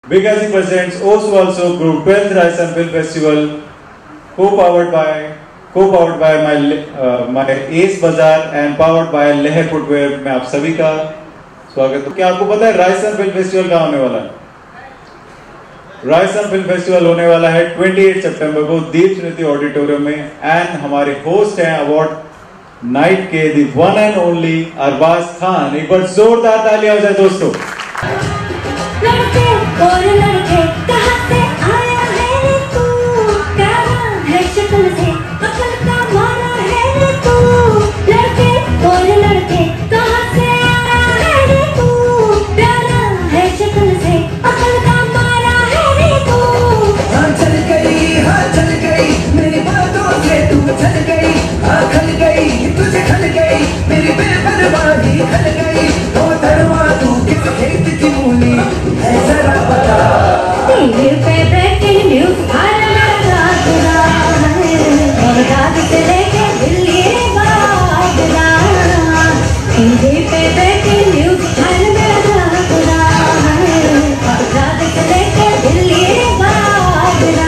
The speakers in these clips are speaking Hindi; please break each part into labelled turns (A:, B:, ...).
A: Bighazi presents Also Also Group 12th Rajasthan Film Festival, co-powered by my Ace Bazaar and powered by Leher Footwear। मैं आप सभी का स्वागत है। क्या आपको पता है राजस्थान फिल्म फेस्टिवल कहाँ होने वाला है? राजस्थान फिल्म फेस्टिवल होने वाला है 28 सितंबर को दीप स्मृति ऑडिटोरियम में। एंड हमारे होस्ट हैं अवार्ड नाइट के the one and only Arbaaz Khan. एक बार जोरदार तालियां हो जाए दोस्तों।
B: लड़के और लड़के कहाँ से आया है तू, प्यारा है शक्ल से अकल का मारा है तू। लड़के और लड़के कहाँ से आया है तू, प्यारा है शक्ल से अकल का मारा है तू।
C: हाँ चल गई मेरी बातों से तू चल गई। हाँ खल गई तुझे खल गई मेरी बेपरवाही खल गई। ओ धरवा तू किस खेत की मूली है जरा बता।
B: टीवी पे ब्रेकिंग न्यूज हर लगा है, बगदाद से लेके दिल्ली बागरा। टीवी पे ब्रेकिंग न्यूज हर लगा है, बगदाद से लेके दिल्ली बागरा।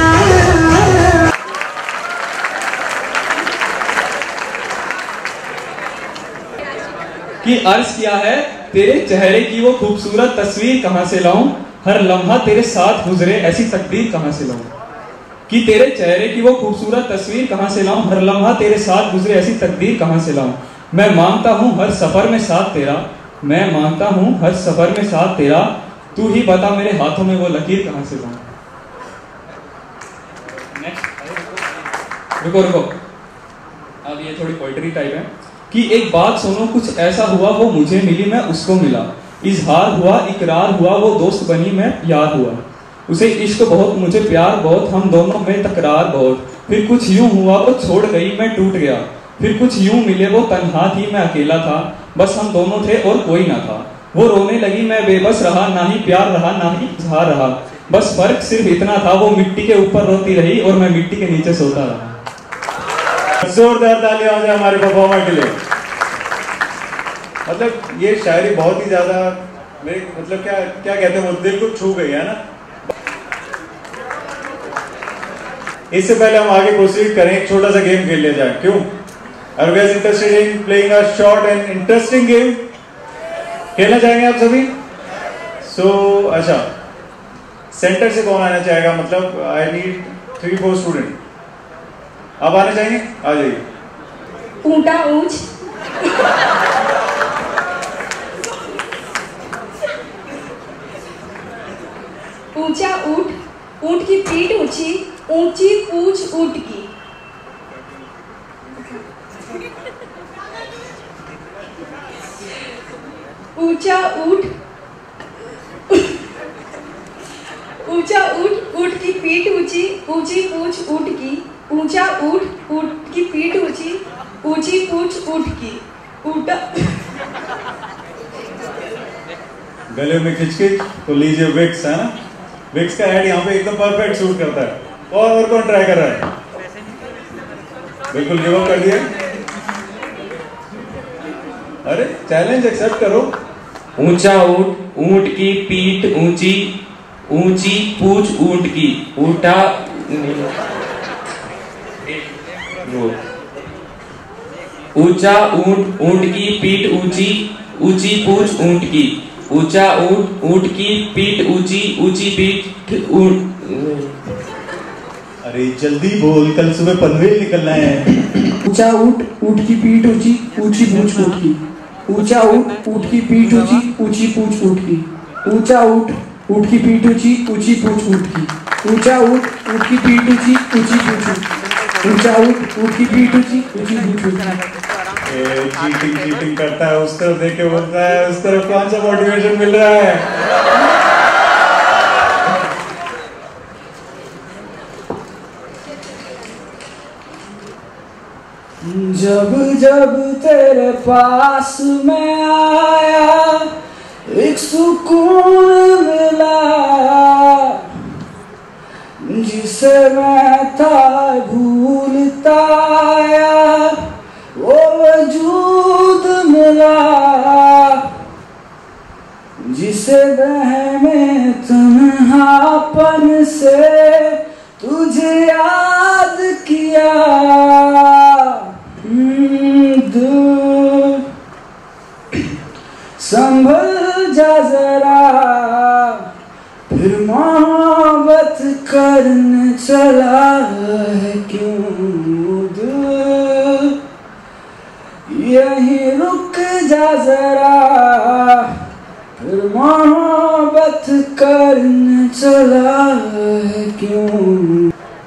D: कि अर्ज किया है तेरे चेहरे की वो खूबसूरत तस्वीर कहां से लाऊं, हर लम्हा तेरे साथ गुजरे ऐसी तकदीर कहां से लाऊं। कि तेरे चेहरे की वो खूबसूरत तस्वीर कहां से लाऊं, हर लम्हा तेरे साथ गुजरे ऐसी तकदीर कहां से लाऊं। मैं मांगता हूं हर सफर में साथ तेरा, मैं मांगता हूं हर सफर में साथ तेरा। तू ही बता मेरे हाथों में वो लकीर कहां से लाऊं। रुको अब ये थोड़ी पोइट्री टाइप है। कि एक बात सुनो कुछ ऐसा हुआ वो मुझे मिली मैं उसको मिला, इजहार हुआ इकरार हुआ वो दोस्त बनी मैं यार हुआ। उसे इश्क बहुत मुझे प्यार बहुत, हम दोनों में तकरार बहुत। फिर कुछ यूं हुआ वो छोड़ गई मैं टूट गया, फिर कुछ यूं मिले वो तन्हा थी मैं अकेला था। बस हम दोनों थे और कोई ना था। वो रोने लगी मैं बेबस रहा, ना ही प्यार रहा ना ही इजहार रहा। बस फर्क सिर्फ इतना था वो मिट्टी के ऊपर रोती रही और मैं मिट्टी के नीचे सोता रहा।
A: जोरदार तालियां हो जाए हमारे परफॉर्मर के लिए। मतलब ये शायरी बहुत ही ज्यादा मेरे मतलब क्या क्या कहते हैं वो दिल को छू गई है ना। इससे पहले हम आगे प्रोसीड करें एक छोटा सा गेम खेल लिया जाए, क्यों? Are you guys interested in playing a short and interesting game? खेलना चाहेंगे आप सभी? अच्छा सेंटर से कौन आना चाहेगा? मतलब आई नीड 3-4 स्टूडेंट। आप आने चाहेंगे? आ जाइए।
E: ऊंटा ऊंच ऊंचा ऊंट, ऊंट की पीठ ऊंची, ऊंची पूंछ ऊंट की। ऊंचा ऊंट ऊंट की पीठ ऊंची, ऊंची पूंछ ऊंट की। ऊंचा ऊंट की पीठ ऊंची, ऊंची पूंछ ऊंट की। ऊंटा
A: गले में खिचखिच तो लीजिए विक्स, है ना? विक्स का ऐड यहाँ पे एकदम परफेक्ट सूट करता है। और कौन ट्राई कर रहा है? बिल्कुल गिव अप कर दिया। अरे चैलेंज एक्सेप्ट करो।
F: ऊंचा ऊंट, ऊंट की पीठ ऊंची, ऊंची पूंछ ऊंट की। ऊंटा ऊंचा ऊंट, ऊंट की पीठ ऊंची, ऊंची पूंछ ऊंट की। ऊंचा ऊंट, ऊंट की पीठ ऊंची, ऊंची पीठ ऊंट।
A: अरे जल्दी बोल, कल सुबह पनवेल निकलना है।
C: ऊंचा ऊंट, ऊंट की पीठ ऊंची, ऊंची पूंछ ऊंट की। ऊंचा ऊंट, ऊंट की पीठ ऊंची, ऊंची पूंछ ऊंट की। ऊंचा ऊंट, ऊंट की पीठ ऊंची, ऊंची पूंछ ऊंट की। ऊंचा ऊंट, ऊंट की पीठ ऊंची, ऊंची पूंछ ऊंट की। ऊंचा ऊंट, ऊंट की पीठ ऊंची, ऊंची पूंछ ऊंट की।
A: चीटिंग करता है, उस तरफ देख के बोलता है, उस तरफ कौन सा मोटिवेशन मिल रहा है?
C: जब जब तेरे पास मैं आया एक सुकून मिला, जिसे मैं था भूलता आया वो वजूद मिला, जिसे बहमे तन्हा तन्हापन से तुझे याद किया, दूर संभल जा जरा, फिर मोहब्बत करने चला है क्यों दूर, यहीं रुक जा जरा, फिर मोहब्बत करने चला है क्यों।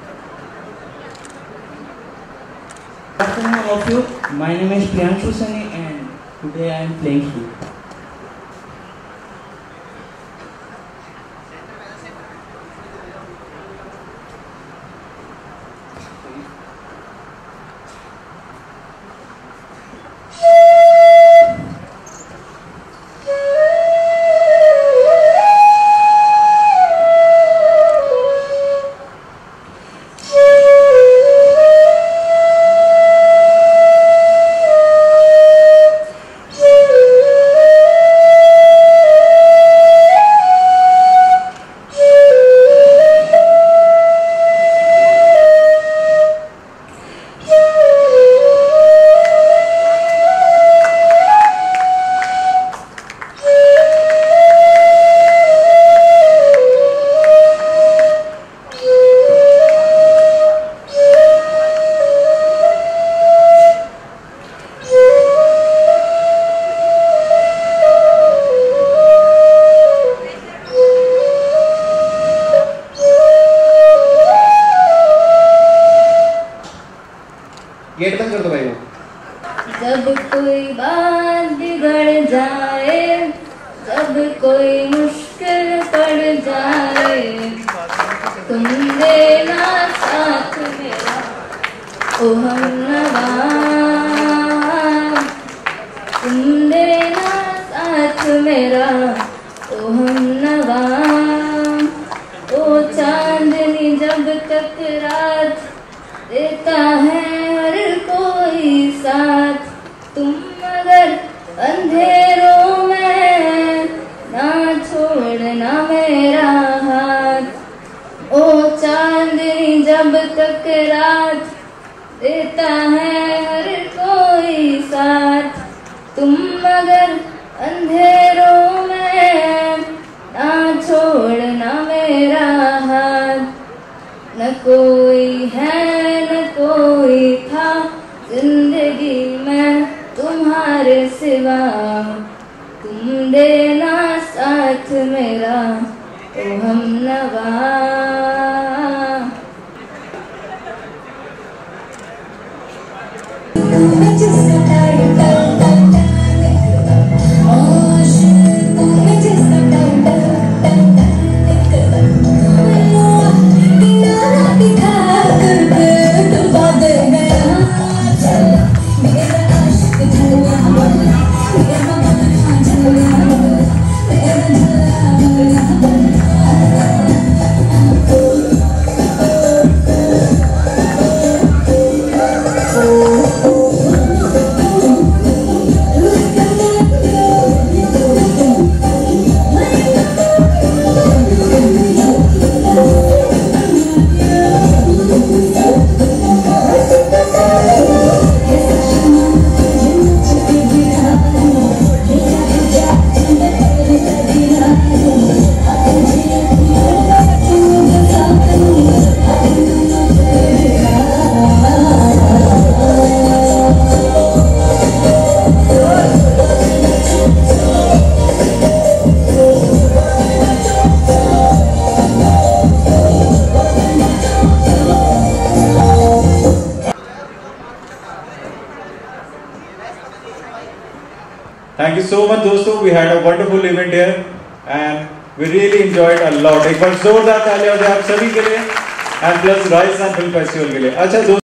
G: Good afternoon all of you. My name is Priyanshu Sani and today I am playing flute.
H: Gate बंद कर दो भाई वो।
B: जब कोई बात बिगड़ जाए, जब कोई मुश्किल पड़ जाए, तुम देना साथ मेरा ओ हमनवा, तुम देना साथ मेरा ओ हमनवा, ओ चांदनी जब तक रात देता है हर कोई साथ, तुम मगर अंधेरों में ना छोड़ना मेरा हाथ, ओ चांदनी जब तक रात देता है हर कोई साथ, तुम मगर अंधेरों में ना छोड़ना मेरा हाथ, न कोई है न कोई था जिंदगी में तुम्हारे सिवा, तुम देना साथ मेरा ओ हमनवा।
A: Thank you so much दोस्तों, we had a wonderful event here and we really enjoyed a lot. एक बार जोरदार तालियां हो जाए आप सभी के लिए and plus Rajasthan film festival के लिए। अच्छा दोस्तों